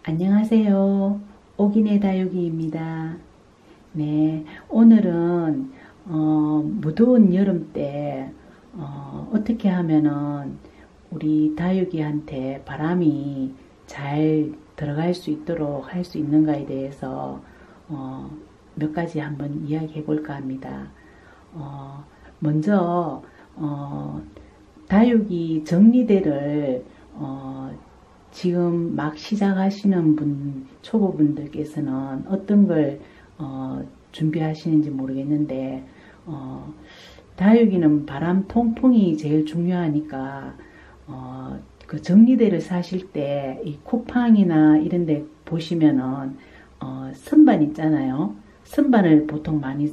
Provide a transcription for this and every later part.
안녕하세요. 옥인의 다육이입니다. 네, 오늘은 무더운 여름 때 어떻게 하면은 우리 다육이한테 바람이 잘 들어갈 수 있도록 할 수 있는가에 대해서 몇 가지 한번 이야기해 볼까 합니다. 먼저 다육이 정리대를 지금 막 시작하시는 초보분들께서는 어떤 걸 준비하시는지 모르겠는데, 다육이는 바람 통풍이 제일 중요하니까, 그 정리대를 사실 때, 이 쿠팡이나 이런 데 보시면은, 선반 있잖아요. 선반을 보통 많이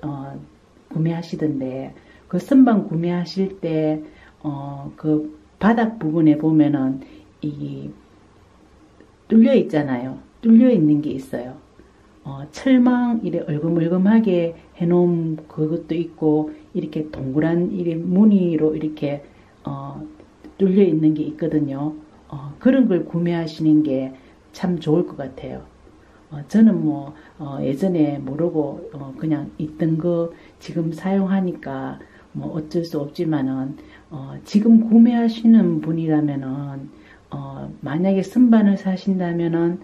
구매하시던데, 그 선반 구매하실 때, 그 바닥 부분에 보면은, 이 뚫려 있잖아요. 뚫려 있는 게 있어요. 철망 이래 얼금얼금하게 해놓은 그것도 있고 이렇게 동그란 이래 무늬로 이렇게 뚫려 있는 게 있거든요. 그런 걸 구매하시는 게 참 좋을 것 같아요. 저는 뭐 예전에 모르고 그냥 있던 거 지금 사용하니까 뭐 어쩔 수 없지만은 지금 구매하시는 분이라면은 만약에 선반을 사신다면은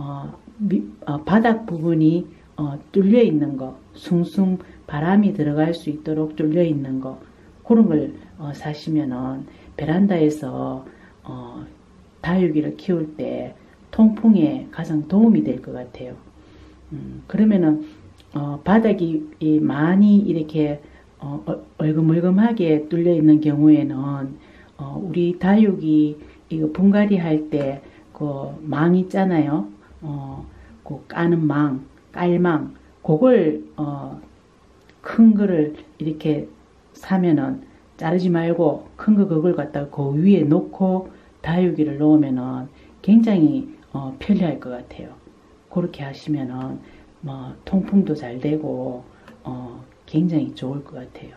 바닥 부분이 뚫려 있는 거, 숭숭 바람이 들어갈 수 있도록 뚫려 있는 거, 그런 걸 사시면은 베란다에서 다육이를 키울 때 통풍에 가장 도움이 될 것 같아요. 그러면은 바닥이 많이 이렇게 얼금얼금하게 뚫려 있는 경우에는 우리 다육이 이거 분갈이 할 때 그 망 있잖아요. 그 까는 망, 깔망, 그걸 큰 거를 이렇게 사면은 자르지 말고 큰 거 그걸 갖다가 그 위에 놓고 다육이를 놓으면은 굉장히 편리할 것 같아요. 그렇게 하시면은 뭐 통풍도 잘 되고 굉장히 좋을 것 같아요.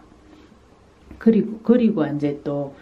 그리고 이제 또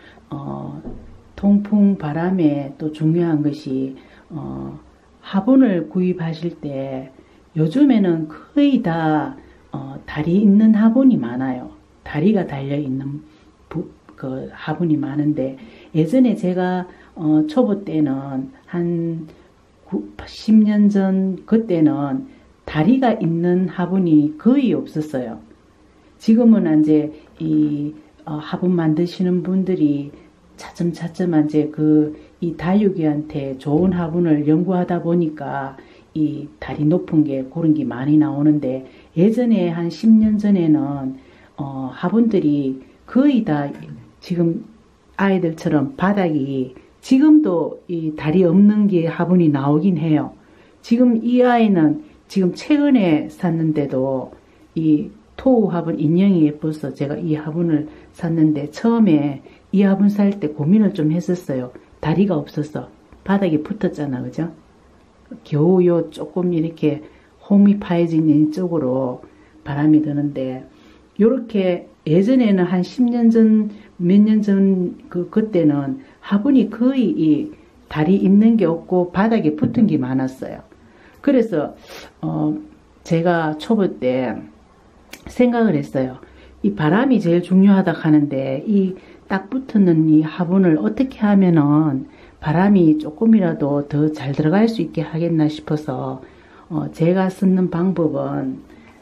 통풍 바람에 또 중요한 것이 화분을 구입하실 때 요즘에는 거의 다 다리 있는 화분이 많아요. 다리가 달려 있는 그 화분이 많은데, 예전에 제가 초보 때는 한 10년 전 그때는 다리가 있는 화분이 거의 없었어요. 지금은 이제 이 화분 만드시는 분들이 차츰차츰 이제 이 다육이한테 좋은 화분을 연구하다 보니까 이 다리 높은 게 그런 게 많이 나오는데, 예전에 한 10년 전에는 화분들이 거의 다 지금 아이들처럼 바닥이 지금도 이 다리 없는 게 화분이 나오긴 해요. 지금 이 아이는 지금 최근에 샀는데도 이 토우 화분 인형이 예뻐서 제가 이 화분을 샀는데, 처음에 이 화분 살 때 고민을 좀 했었어요. 다리가 없어서 바닥에 붙었잖아, 그죠? 겨우 요 조금 이렇게 홈이 파여진 쪽으로 바람이 드는데, 요렇게 예전에는 한 10년 전, 몇 년 전 그때는 화분이 거의 이 다리 있는 게 없고 바닥에 붙은 게 많았어요. 그래서 제가 초보 때 생각을 했어요. 이 바람이 제일 중요하다 하는데, 이 딱 붙는 이 화분을 어떻게 하면은 바람이 조금이라도 더 잘 들어갈 수 있게 하겠나 싶어서 제가 쓰는 방법은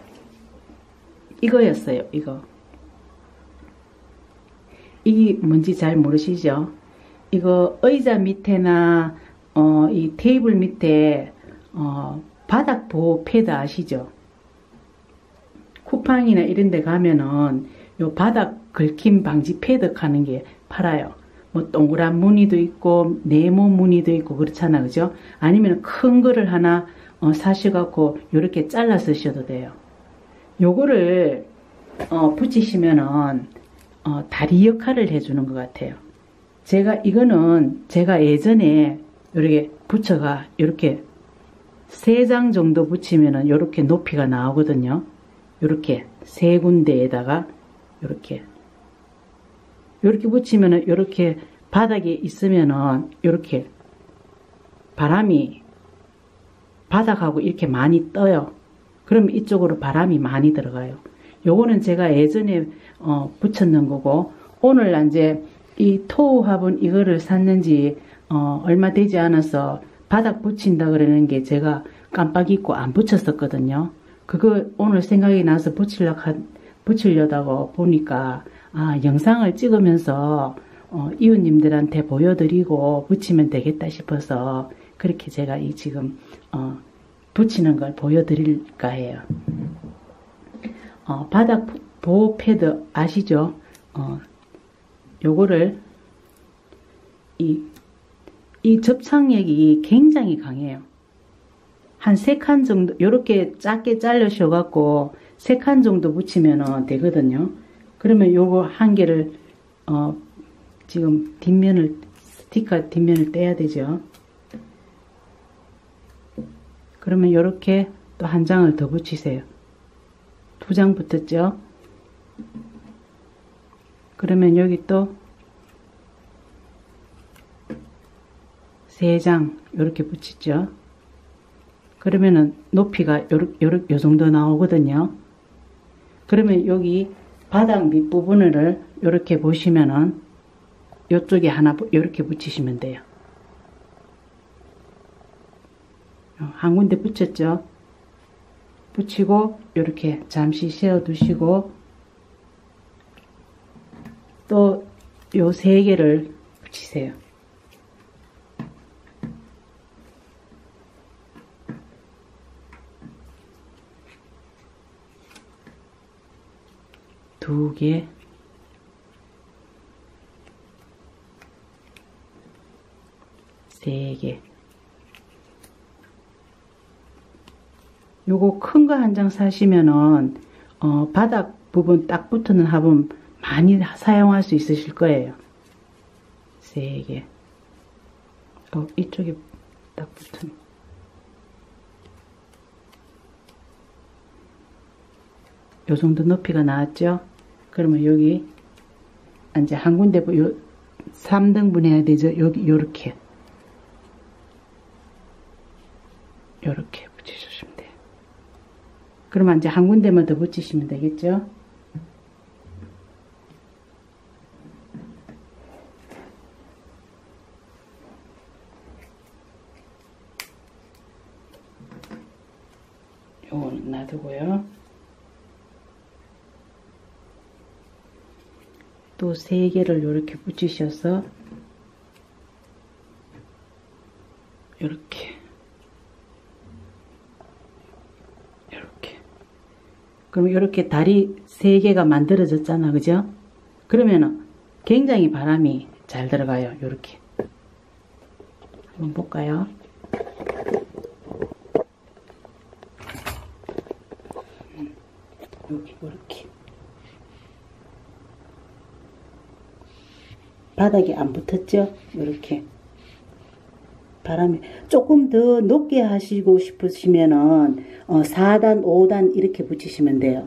이거였어요. 이게 뭔지 잘 모르시죠? 이거 의자 밑에나 이 테이블 밑에 바닥 보호 패드 아시죠? 쿠팡이나 이런 데 가면은 요 바닥 긁힘 방지 패드 하는 게 팔아요. 뭐 동그란 무늬도 있고 네모 무늬도 있고 그렇잖아, 그죠? 아니면 큰 거를 하나 사셔갖고 요렇게 잘라 쓰셔도 돼요. 요거를 붙이시면은 다리 역할을 해주는 것 같아요. 이거는 제가 예전에 이렇게 붙여가 이렇게 3장 정도 붙이면은 이렇게 높이가 나오거든요. 이렇게 3군데에다가 이렇게 붙이면은 이렇게 바닥에 있으면은 이렇게 바람이 바닥하고 이렇게 많이 떠요. 그럼 이쪽으로 바람이 많이 들어가요. 요거는 제가 예전에 붙였는 거고, 오늘 이제 이 토우 화분 이거를 샀는지 얼마 되지 않아서 바닥 붙인다 그러는 게 제가 깜빡 잊고 안 붙였었거든요. 그거 오늘 생각이 나서 붙이려다가 보니까 영상을 찍으면서 이웃님들한테 보여드리고 붙이면 되겠다 싶어서 그렇게 제가 이 지금 붙이는 걸 보여드릴까 해요. 바닥 보호 패드 아시죠? 요거를 이 접착력이 굉장히 강해요. 한 3칸 정도 요렇게 작게 잘라셔갖고 3칸 정도 붙이면 되거든요. 그러면 요거 한 개를 지금 뒷면을 스티커 뒷면을 떼야 되죠. 그러면 요렇게 또 한 장을 더 붙이세요. 2장 붙었죠. 그러면 여기 또 3장 요렇게 붙이죠. 그러면은 높이가 요 정도 나오거든요. 그러면 여기 바닥 밑부분을 요렇게 보시면은 요쪽에 하나 요렇게 붙이시면 돼요. 한 군데 붙였죠. 붙이고 요렇게 잠시 세워 두시고 또 요 3개를 붙이세요. 두 개, 세 개. 요거 큰 거 한 장 사시면은 바닥 부분 딱 붙는 화분 많이 사용할 수 있으실 거예요. 3개. 이쪽에 딱 붙은. 요 정도 높이가 나왔죠? 그러면 여기 이제 한 군데 요 3등분 해야 되죠? 여기 요렇게 붙여주시면 돼요. 그러면 이제 한 군데만 더 붙이시면 되겠죠? 요거는 놔두고요. 또 3개를 요렇게 붙이셔서 요렇게 그럼 이렇게 다리 3개가 만들어졌잖아, 그죠? 그러면은 굉장히 바람이 잘 들어가요. 요렇게 한번 볼까요? 여기 이렇게 바닥에 안 붙었죠? 이렇게 바람이 조금 더 높게 하시고 싶으시면은 4단 5단 이렇게 붙이시면 돼요.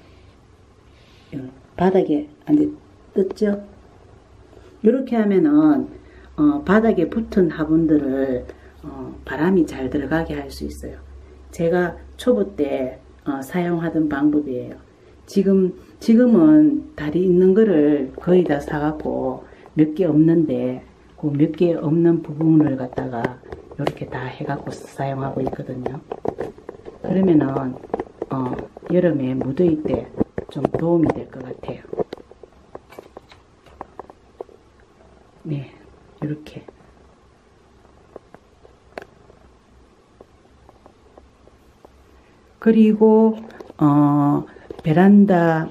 바닥에 안 떴죠? 이렇게 하면은 바닥에 붙은 화분들을 바람이 잘 들어가게 할 수 있어요. 제가 초보 때 사용하던 방법이에요. 지금은 다리 있는 거를 거의 다 사갖고 몇 개 없는데 그 몇 개 없는 부분을 갖다가 이렇게 다 해갖고 사용하고 있거든요. 그러면은 여름에 무더위 때 좀 도움이 될 것 같아요. 네, 이렇게 그리고 베란다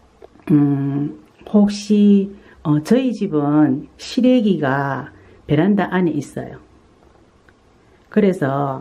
혹시 저희 집은 실외기가 베란다 안에 있어요. 그래서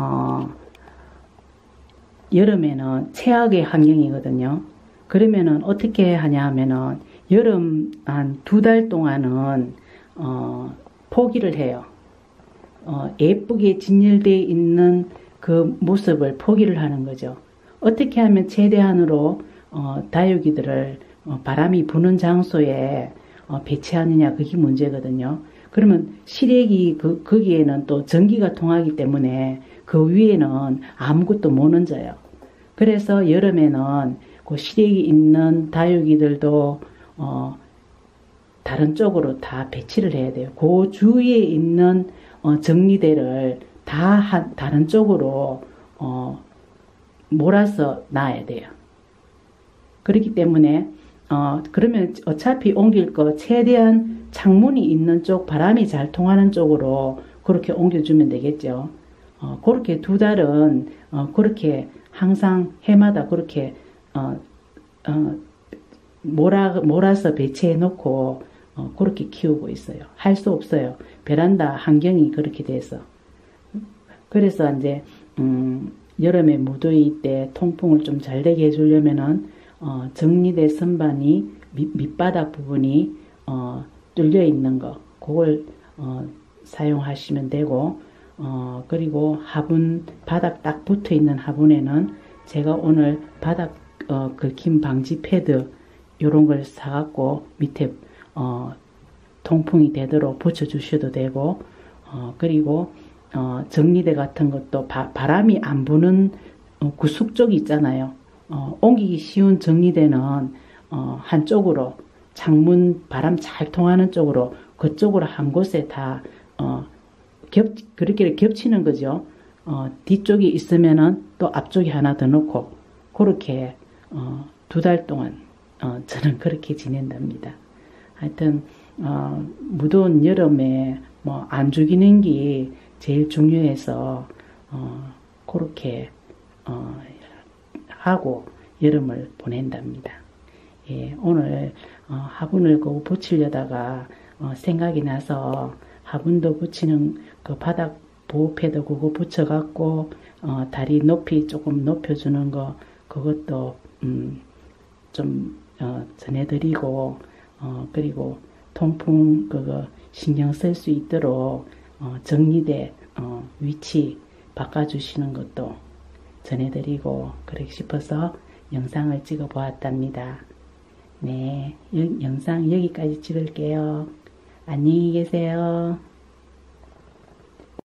여름에는 최악의 환경이거든요. 그러면은 어떻게 하냐 하면은 여름 한 2달 동안은 포기를 해요. 예쁘게 진열되어 있는 그 모습을 포기를 하는 거죠. 어떻게 하면 최대한으로 다육이들을 바람이 부는 장소에 배치하느냐, 그게 문제거든요. 그러면 실외기 거기에는 또 전기가 통하기 때문에 그 위에는 아무것도 못 얹어요. 그래서 여름에는 그 시래기 있는 다육이들도 다른 쪽으로 다 배치를 해야 돼요. 그 주위에 있는 정리대를 다 다른 쪽으로 몰아서 놔야 돼요. 그렇기 때문에 그러면 어차피 옮길 거 최대한 창문이 있는 쪽, 바람이 잘 통하는 쪽으로 그렇게 옮겨주면 되겠죠. 그렇게 두 달은 그렇게 항상 해마다 그렇게 몰아서 배치해 놓고 그렇게 키우고 있어요. 할 수 없어요. 베란다 환경이 그렇게 돼서. 그래서 이제 여름에 무더위 때 통풍을 좀 잘 되게 해주려면은 정리대 선반이 밑바닥 부분이 뚫려 있는 거 그걸 사용하시면 되고 그리고 화분 바닥 딱 붙어 있는 화분에는 제가 오늘 바닥 긁힘 방지 패드 요런 걸 사갖고 밑에 통풍이 되도록 붙여 주셔도 되고 그리고 정리대 같은 것도 바람이 안 부는 구숙 쪽이 있잖아요. 옮기기 쉬운 정리대는 한쪽으로 창문 바람 잘 통하는 쪽으로 그쪽으로 한 곳에 다 그렇게 겹치는 거죠. 뒤쪽이 있으면은 또 앞쪽에 하나 더 넣고 그렇게 두 달 동안 저는 그렇게 지낸답니다. 하여튼 무더운 여름에 뭐 안 죽이는 게 제일 중요해서 그렇게 하고 여름을 보낸답니다. 예, 오늘 화분을 그거 붙이려다가 생각이 나서 화분도 붙이는 그 바닥 보호패드 그거 붙여갖고 다리 높이 조금 높여주는 거 그것도 좀 전해드리고 그리고 통풍 그거 신경 쓸 수 있도록 정리대 위치 바꿔주시는 것도 전해드리고 그러고 싶어서 영상을 찍어 보았답니다. 네, 영상 여기까지 찍을게요. 안녕히 계세요.